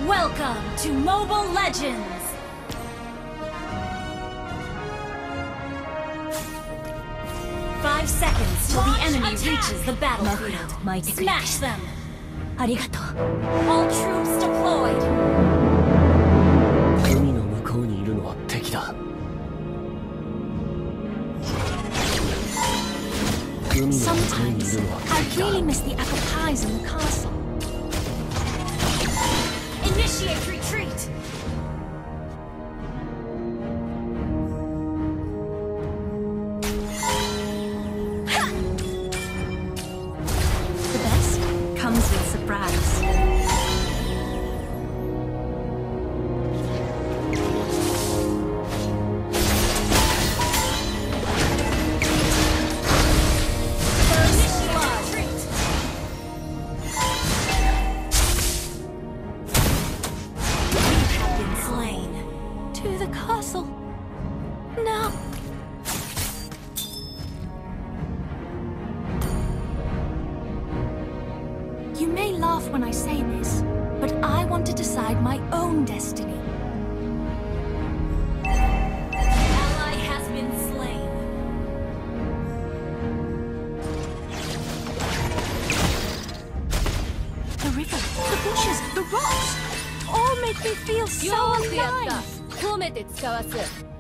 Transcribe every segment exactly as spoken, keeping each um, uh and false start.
Welcome to Mobile Legends! Five seconds till the enemy reaches the battlefield. Smash them! All troops deployed! 海の向こうにいるのは敵だ。海の向こうにいるのは敵だ。 I really miss the apple pies in the castle. Initiate retreat! The best comes with surprise. To the castle. No. You may laugh when I say this, but I want to decide my own destiny. Ally has been slain. The river, the bushes, the rocks, all make me feel so alive. 褒めて使わす。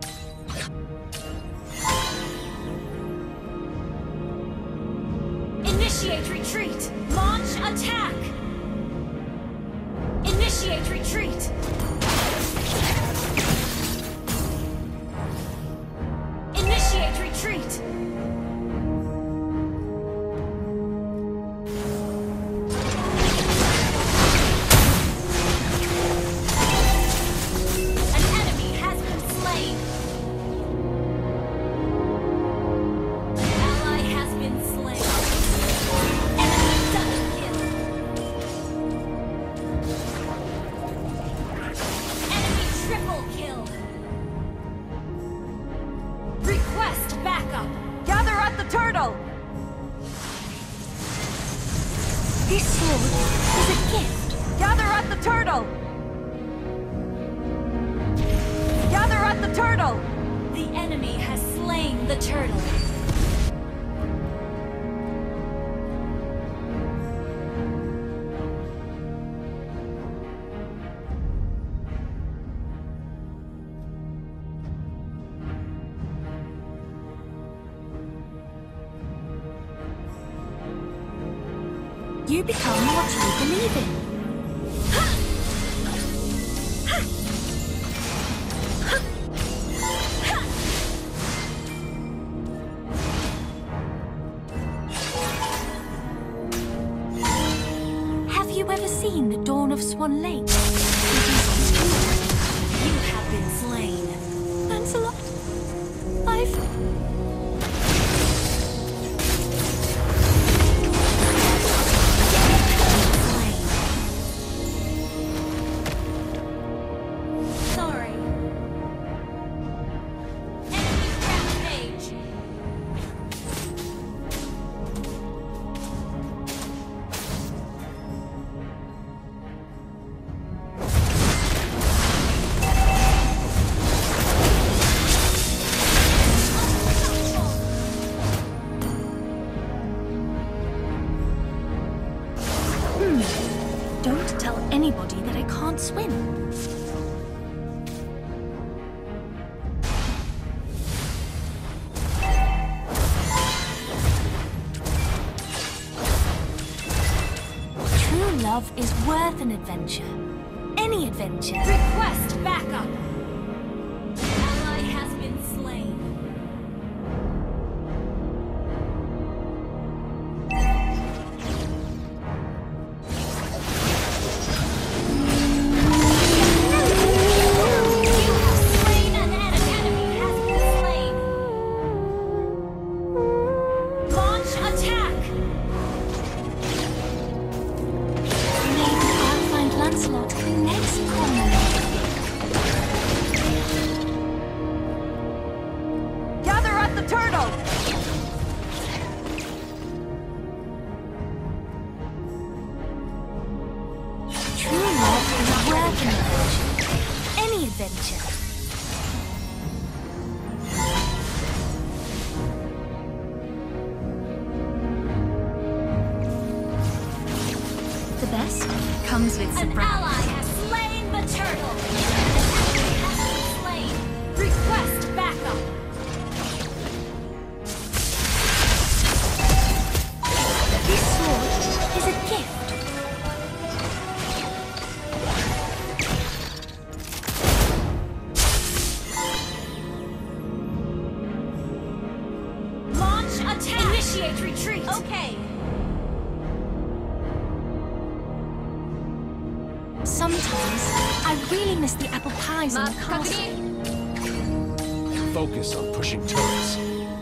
Initiate retreat! Launch attack! Initiate retreat! Initiate retreat! This sword is a gift. Gather at the turtle! Gather at the turtle! The enemy has slain the turtle. You become what you believe in. Have you ever seen the dawn of Swan Lake? You have been slain. Lancelot, I've... Don't tell anybody that I can't swim. True love is worth an adventure. Any adventure. Request backup! Ally has been slain. adventure. The best comes with surprise. An ally has slain the turtle! An ally has been slain! Request backup! This sword is a gift. Launch attack! Initiate retreat! Okay. Sometimes, I really miss the apple pies in the castle. Focus on pushing turrets.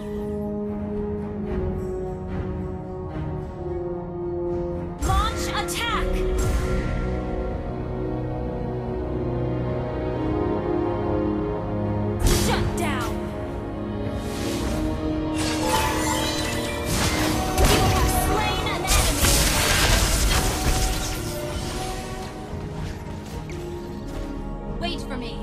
Launch attack! Shut down! You have slain an enemy! Wait for me.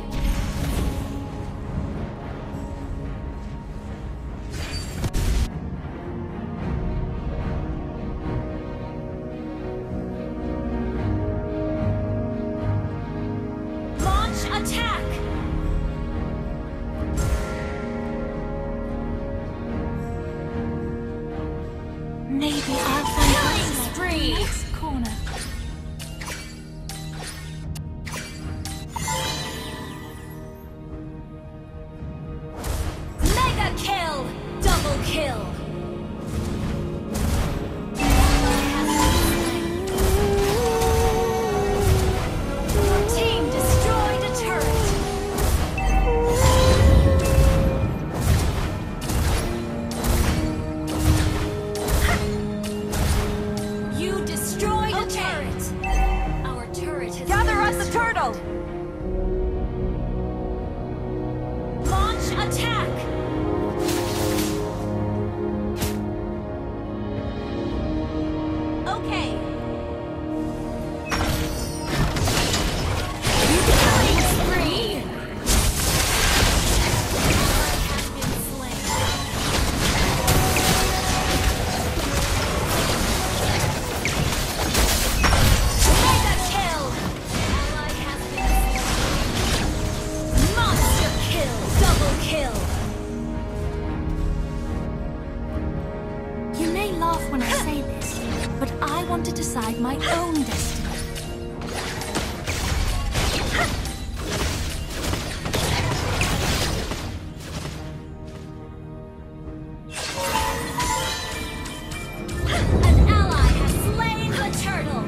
Launch attack! Maybe I'll find killing spree. Next corner. Mega kill! Double kill! Your team destroyed a turret! You destroyed a turret! Our turret has Gather us the turtle! Launch attack! Okay. Killing spree! Ally has been slain. Mega kill! Ally has been slain. Monster kill! Double kill! You may laugh when I say this, but I want to decide my own destiny. An ally has slain the turtle!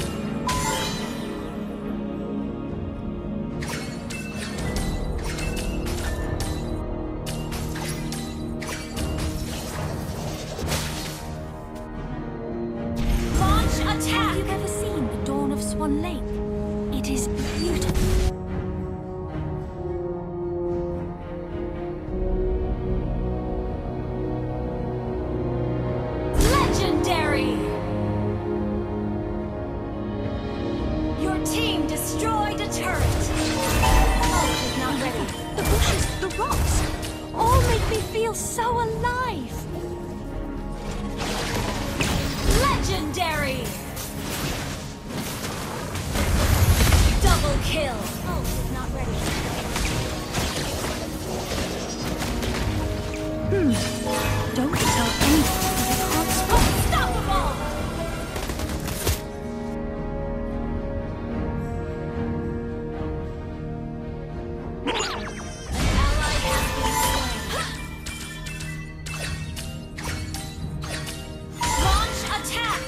Launch attack! Have you ever seen the dawn of Swan Lake? It is beautiful. Legendary! Your team destroyed a turret! Oh, is not ready. The bushes, the rocks, all make me feel so alive! Legendary! Double kill! Oh, is not ready. Hmm. Don't tell anyone because I can't stop. Unstoppable! An ally has been slain. Launch attack!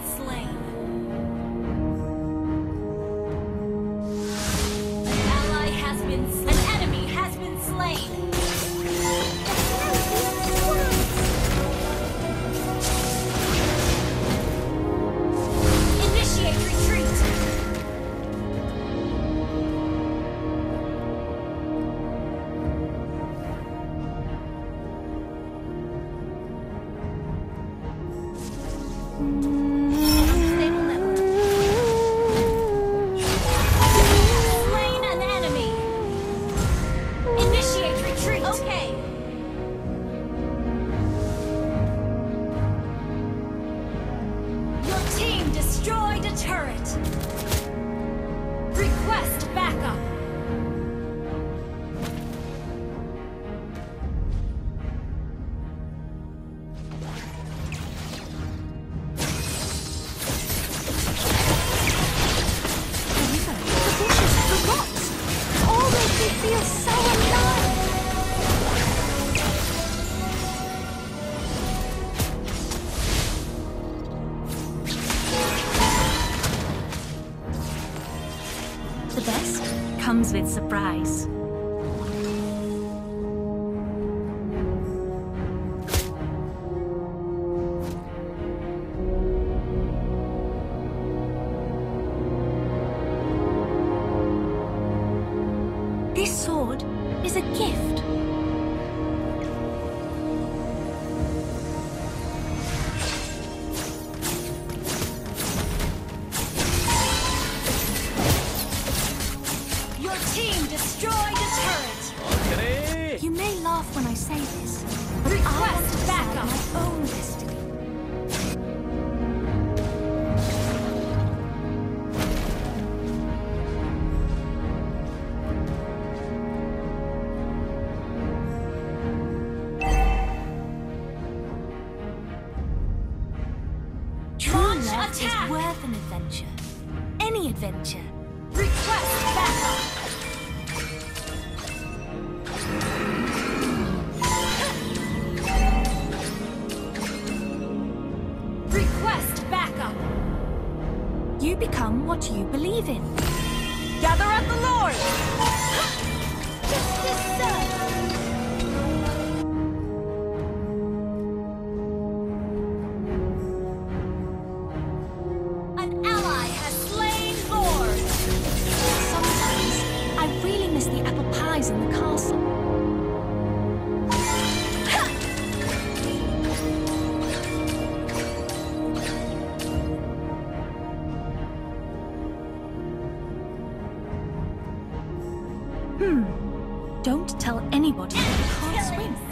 slain. An ally has been slain. An enemy has been slain. Initiate retreat. Unstable network. Slain an enemy. Initiate retreat. Okay. Your team destroyed a turret. Request backup. Feel so alive! The best comes with surprise. This sword is a gift. Your team destroyed a turret. You may laugh when I say this, but I want to backup my own destiny. True love is worth an adventure. Any adventure. Request backup. Request backup. You become what you believe in. Gather at the Lord. Justice served. The apple pies in the castle. Hmm. Don't tell anybody you can't swim.